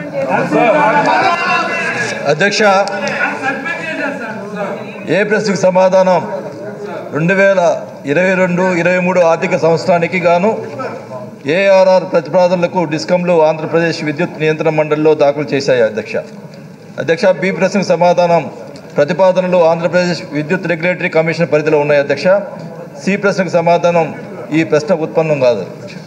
అధ్యక్ష, ఏ ప్రశ్నకు సమాధానం 2022-23 ఆర్థిక సంవత్సరానికి గాను ఏఆర్ఆర్ ప్రతిపాదనలకు డిస్కంలు ఆంధ్రప్రదేశ్ విద్యుత్ నియంత్రణ మండలిలో దాఖలు చేశాయి. అధ్యక్ష, బి ప్రశ్నకు సమాధానం ప్రతిపాదనలు ఆంధ్రప్రదేశ్ విద్యుత్ రెగ్యులేటరీ కమిషన్ పరిధిలో ఉన్నాయి. అధ్యక్ష, సి ప్రశ్నకు సమాధానం ఈ ప్రశ్న ఉత్పన్నం కాదు.